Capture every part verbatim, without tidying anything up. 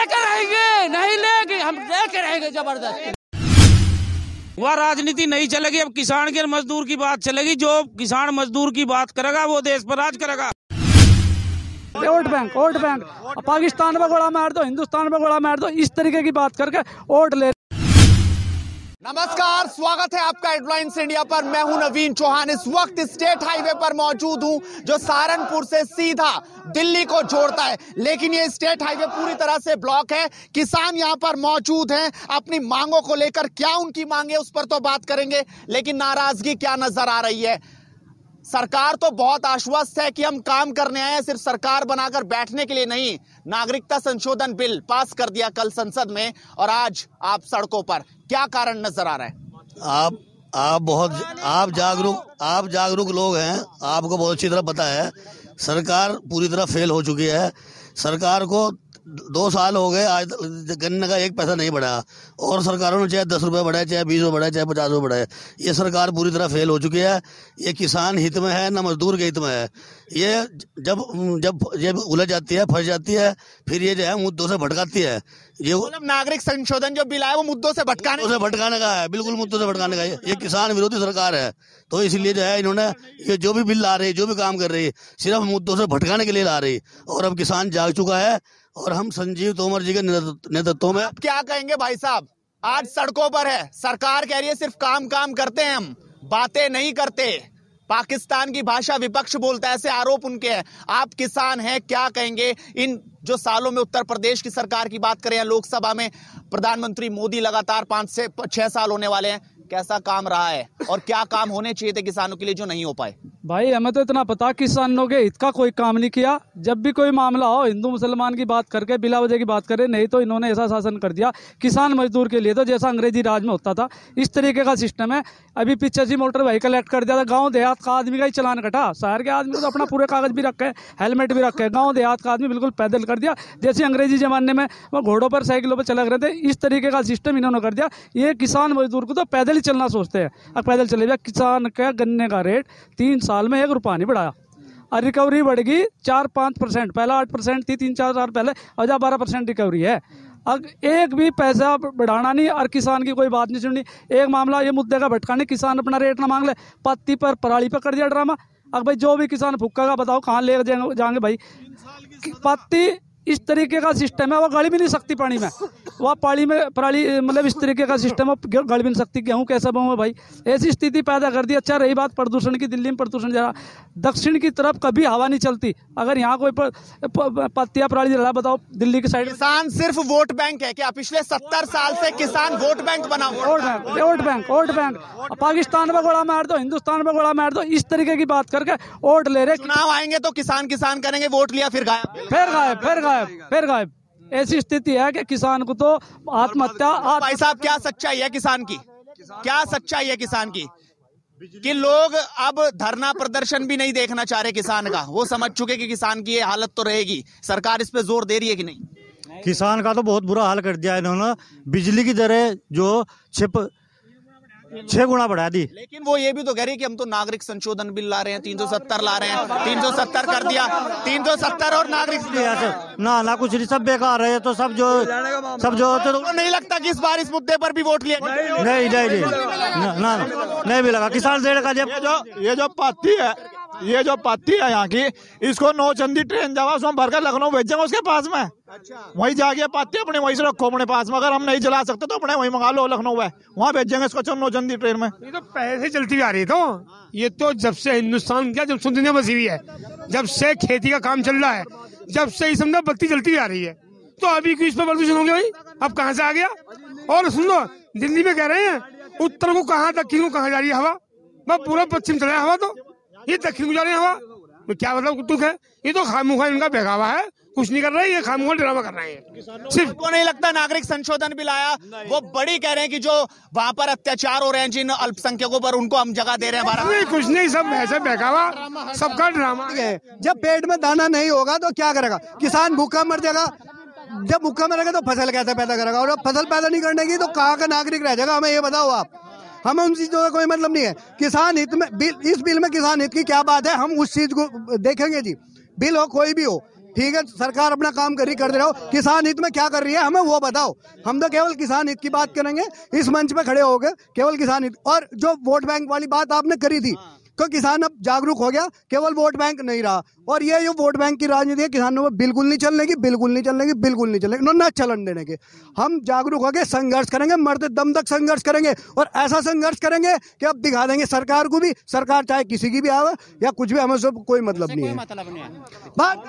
लेकर रहेंगे, नहीं लेंगे, हम लेकर रहेंगे जबरदस्त। वह राजनीति नहीं चलेगी, अब किसान के मजदूर की बात चलेगी। जो किसान मजदूर की बात करेगा वो देश पर राज करेगा। Vote bank, vote bank, Pakistan में गोला मार दो, हिंदुस्तान में गोला मार दो, इस तरीके की बात करके वोट ले। नमस्कार, स्वागत है आपका हेडलाइंस इंडिया पर। मैं हूं नवीन चौहान। इस वक्त स्टेट हाईवे पर मौजूद हूं जो सहारनपुर से सीधा दिल्ली को जोड़ता है, लेकिन ये स्टेट हाईवे पूरी तरह से ब्लॉक है। किसान यहां पर मौजूद हैं, अपनी मांगों को लेकर। क्या उनकी मांगे उस पर तो बात करेंगे, लेकिन नाराजगी क्या नजर आ रही है। सरकार तो बहुत आश्वस्त है कि हम काम करने आए हैं, सिर्फ सरकार बनाकर बैठने के लिए नहीं। नागरिकता संशोधन बिल पास कर दिया कल संसद में, और आज आप सड़कों पर। क्या कारण नजर आ रहा है? आप आप बहुत आप जागरूक आप जागरूक लोग हैं, आपको बहुत अच्छी तरह पता है सरकार पूरी तरह फेल हो चुकी है। सरकार को दो साल हो गए, आज गन्ने का एक पैसा नहीं बढ़ाया, और सरकारों ने चाहे दस रुपए बढ़ाए, चाहे बीस रुपए बढ़ाए, चाहे पचास रुपए बढ़ाए, ये सरकार पूरी तरह फेल हो चुकी है। ये किसान हित में है, न मजदूर के हित में है। ये जब जब जब उलझ जाती है, फंस जाती है, फिर ये जो है मुद्दों से भटकाती है। ये मतलब नागरिक संशोधन जो बिल आया वो मुद्दों से भटकाने से भटकाने का है, बिल्कुल मुद्दों से भटकाने का है। ये किसान विरोधी सरकार है, तो इसलिए जो है इन्होंने ये जो भी बिल ला रही है, जो भी काम कर रही है, सिर्फ मुद्दों से भटकाने के लिए ला रही। और अब किसान जाग चुका है, और हम संजीव तोमर जी के नेतृत्व में। क्या कहेंगे भाई साहब? आज सड़कों पर है, सरकार कह रही है सिर्फ काम काम करते हैं, हम बातें नहीं करते। पाकिस्तान की भाषा विपक्ष बोलता है, ऐसे आरोप उनके हैं। आप किसान हैं, क्या कहेंगे इन जो सालों में उत्तर प्रदेश की सरकार की बात करें या लोकसभा में प्रधानमंत्री मोदी लगातार पांच से छह साल होने वाले हैं, कैसा काम रहा है और क्या काम होने चाहिए थे किसानों के लिए जो नहीं हो पाए? भाई हमें तो इतना पता, किसानों के हित का कोई काम नहीं किया। जब भी कोई मामला हो, हिंदू मुसलमान की बात करके बिला वजह की बात करे, नहीं तो इन्होंने ऐसा शासन कर दिया किसान मजदूर के लिए, तो जैसा अंग्रेजी राज में होता था इस तरीके का सिस्टम है। अभी पीछे से मोटर व्हीकल एक्ट कर दिया था, गाँव देहात का आदमी का ही चलान कटा। शहर के आदमी तो अपना पूरे कागज भी रखे, हेलमेट भी रखे, गाँव देहात का आदमी बिल्कुल पैदल कर दिया। जैसे अंग्रेजी जमाने में वो घोड़ों पर साइकिलों पर चला रहे थे, इस तरीके का सिस्टम इन्होंने कर दिया। ये किसान मजदूर को तो पैदल ही चलना सोचते हैं। अब पैदल चले गया, किसान का गन्ने का रेट तीन साल में एक रुपया नहीं बढ़ाया, और रिकवरी बढ़ गई चार पाँच परसेंट। पहला आठ परसेंट थी तीन चार साल पहले, और जब बारह परसेंट रिकवरी है। अब एक भी पैसा बढ़ाना नहीं, और किसान की कोई बात नहीं सुननी। एक मामला ये मुद्दे का भटकाने, किसान अपना रेट ना मांग ले, पत्ती पर पराली पर कर दिया ड्रामा। अब भाई जो भी किसान फुक्का का बताओ कहाँ ले जाएंगे भाई। पत्ती इस तरीके का सिस्टम है, वो गल भी नहीं सकती पानी में, वह पानी में पराली, मतलब इस तरीके का सिस्टम है, गल भी नहीं सकती। गेहूँ कैसा बोऊँ भाई, ऐसी स्थिति पैदा कर दी। अच्छा रही बात प्रदूषण की, दिल्ली में प्रदूषण जरा, दक्षिण की तरफ कभी हवा नहीं चलती। अगर यहाँ कोई पत्तियां पराली जला, बताओ दिल्ली की साइड। किसान सिर्फ वोट बैंक है क्या? पिछले सत्तर साल से किसान वोट बैंक बना हुआ। Vote bank, vote bank, vote bank, Pakistan में गोला मार दो, हिंदुस्तान में गोला मार दो, इस तरीके की बात करके वोट ले रहे। चुनाव आएंगे तो किसान किसान करेंगे, वोट लिया फिर गायब, फिर गायब, फिर गायब, फिर गायब। ऐसी स्थिति है कि किसान को तो आत्महत्या। भाई साहब क्या सच्चाई है किसान की? क्या सच्चाई है किसान की कि लोग अब धरना प्रदर्शन भी नहीं देखना चाह रहे किसान का? वो समझ चुके कि किसान की ये हालत तो रहेगी, सरकार इस पे जोर दे रही है कि नहीं? किसान का तो बहुत बुरा हाल कर दिया इन्होंने। बिजली की दरें जो छिप छह गुना बढ़ा दी। लेकिन वो ये भी तो कह रही है कि हम तो नागरिक संशोधन बिल ला रहे हैं, तीन सौ सत्तर ला रहे हैं, तीन सौ सत्तर कर दिया, तीन सौ सत्तर और नागरिक ना ना कुछ नहीं, सब बेकार है। तो सब जो सब जो होते तो नहीं लगता कि इस बार इस मुद्दे पर भी वोट लिया? नहीं नहीं नहीं ना नहीं भी लगा। किसान से का जब जो ये जो पत्ती है, ये जो पत्ती है यहाँ की, इसको नौचंदी ट्रेन जावा उसमें भरकर लखनऊ भेजेंगे उसके पास में। अच्छा। वहीं जाके पत्ती अपने वहीं से रखो अपने पास में। अगर हम नहीं जला सकते तो अपने वहीं मंगा लो, लखनऊ है, वहाँ भेजेंगे इसको नौचंदी ट्रेन में। ये तो पहले से चलती आ रही है। तो ये तो जब से हिंदुस्तान क्या, जब से दुनिया बसी हुई है, जब से खेती का काम चल रहा है, जब से ही समझो बत्ती चलती आ रही है, तो अभी क्यों इस पर प्रदूषण हो गया भाई? अब कहाँ से आ गया? और सुनो, दिल्ली में कह रहे हैं उत्तर को कहाँ, दक्षिण को कहाँ जा रही है हवा? वह पूरा पश्चिम चला है हवा, तो ये दक्षिण को जा रही है हवा। तो क्या मतलब दुख है? ये तो खामोखा इनका बहकावा है, कुछ नहीं कर रहे, ये खामोखा ड्रामा कर रहे हैं। सिर्फ को नहीं लगता नागरिक संशोधन बिल आया वो बड़ी कह रहे हैं कि जो वहाँ पर अत्याचार हो रहे हैं जिन अल्पसंख्यकों पर, उनको हम जगह दे रहे हैं भारत में? कुछ नहीं, सब ऐसे बहकावा, सबका ड्रामा है। जब पेट में दाना नहीं होगा तो क्या करेगा किसान? भूखा मर जाएगा। जब भूखा मरेगा तो फसल कैसे पैदा करेगा? और फसल पैदा नहीं करने की तो कहाँ का नागरिक रह जाएगा? हमें ये बताओ आप। हमें उन चीजों का कोई मतलब नहीं है। किसान हित में बिल, इस बिल में किसान हित की क्या बात है? हम उस चीज को देखेंगे जी। बिल हो कोई भी हो, ठीक है, सरकार अपना काम करी कर दे रहा हो, किसान हित में क्या कर रही है हमें वो बताओ। हम तो केवल किसान हित की बात करेंगे, इस मंच पे खड़े हो गए केवल किसान हित। और जो वोट बैंक वाली बात आपने करी थी, तो किसान अब जागरूक हो गया, केवल वोट बैंक नहीं रहा। और ये जो वोट बैंक की राजनीति है किसानों में बिल्कुल नहीं चलने की, बिल्कुल नहीं चलने की, बिल्कुल नहीं चलने की, न चलन देने के। हम जागरूक होकर संघर्ष करेंगे, मरते दम तक संघर्ष करेंगे, और ऐसा संघर्ष करेंगे कि अब दिखा देंगे सरकार को भी, सरकार चाहे किसी की भी आवे या कुछ भी, हमें सब कोई मतलब नहीं है। मतलब नहीं है बात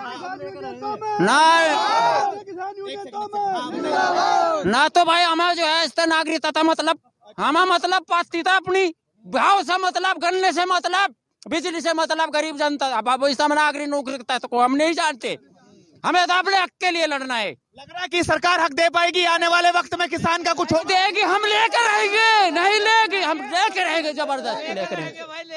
ना तो भाई हमारा जो है इसका नागरिकता था, मतलब हमारा मतलब पाती था अपनी भाव से, मतलब गन्ने से, मतलब बिजली से, मतलब गरीब जनता। अब इसका नागरिक नौकरिकता तो हम नहीं जानते, हमें तो अपने हक के लिए लड़ना है। लग रहा है कि सरकार हक दे पाएगी आने वाले वक्त में, किसान का कुछ हो देगी, हम लेकर रहेंगे, नहीं लेगी हम लेकर रहेंगे, जबरदस्ती लेकर रहेंगे,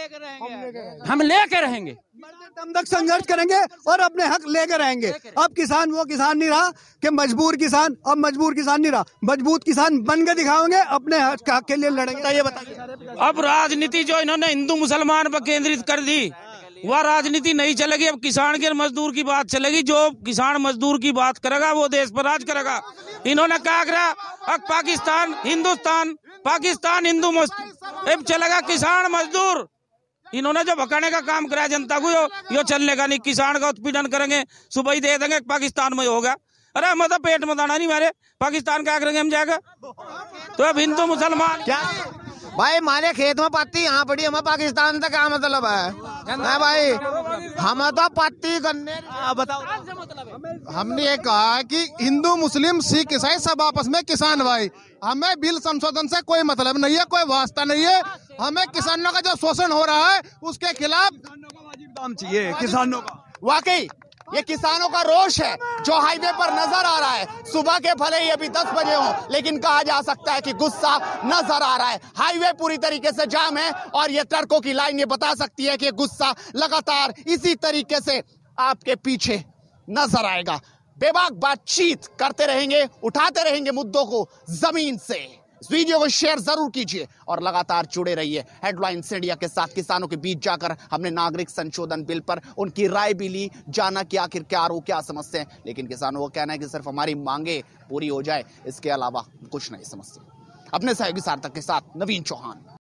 हम लेकर रहेंगे, दम तक संघर्ष करेंगे और अपने हक लेकर रहेंगे। अब किसान वो किसान नहीं रहा कि मजबूर किसान, अब मजबूर किसान नहीं रहा, मजबूत किसान बन के दिखाओगे, अपने हक हक के लिए लड़ेंगे। ये बताइए, अब राजनीति जो इन्होंने हिंदू मुसलमान पर केंद्रित कर दी, वह राजनीति नहीं चलेगी। अब किसान के मजदूर की बात चलेगी, जो किसान मजदूर की बात करेगा वो देश पर राज करेगा। इन्होंने क्या करा, अब पाकिस्तान हिंदुस्तान, पाकिस्तान हिंदू अब चलेगा किसान मजदूर। इन्होंने जो भकाने का काम कराया जनता को, यो, यो चलने का नहीं। किसान का उत्पीड़न करेंगे, सुबह ही दे देंगे पाकिस्तान में होगा। अरे मतलब पेट में दाना नहीं मारे, पाकिस्तान क्या करेंगे हम जाएगा। तो अब हिंदू मुसलमान क्या भाई, माने खेत में पत्ती यहाँ पड़ी, हमें पाकिस्तान तक क्या मतलब है ना भाई, हम तो पत्ती गन्ने। बताओ, हमने ये कहा कि हिंदू मुस्लिम सिख ईसाई सब आपस में किसान भाई, हमें बिल संशोधन से कोई मतलब नहीं है, कोई वास्ता नहीं है। हमें किसानों का जो शोषण हो रहा है उसके खिलाफ दाम चाहिए किसानों का। वाकई ये किसानों का रोष है जो हाईवे पर नजर आ रहा है। सुबह के भले ही अभी दस बजे हो, लेकिन कहा जा सकता है कि गुस्सा नजर आ रहा है। हाईवे पूरी तरीके से जाम है और ये ट्रकों की लाइन ये बता सकती है कि गुस्सा लगातार इसी तरीके से आपके पीछे नजर आएगा। बेबाक बातचीत करते रहेंगे, उठाते रहेंगे मुद्दों को जमीन से। इस वीडियो को शेयर जरूर कीजिए और लगातार जुड़े रहिए हेडलाइंस इंडिया के साथ। किसानों के बीच जाकर हमने नागरिक संशोधन बिल पर उनकी राय भी ली, जाना कि आखिर क्या आरोप क्या समस्या है, लेकिन किसानों को कहना है कि सिर्फ हमारी मांगे पूरी हो जाए, इसके अलावा कुछ नहीं समझते। अपने सहयोगी सार्थक के साथ नवीन चौहान।